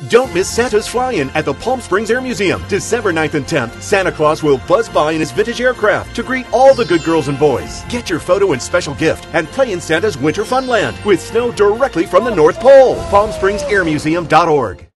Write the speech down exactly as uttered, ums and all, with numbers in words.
Don't miss Santa's Fly-In at the Palm Springs Air Museum. December ninth and tenth, Santa Claus will buzz by in his vintage aircraft to greet all the good girls and boys. Get your photo and special gift and play in Santa's Winter Funland with snow directly from the North Pole. palm springs air museum dot org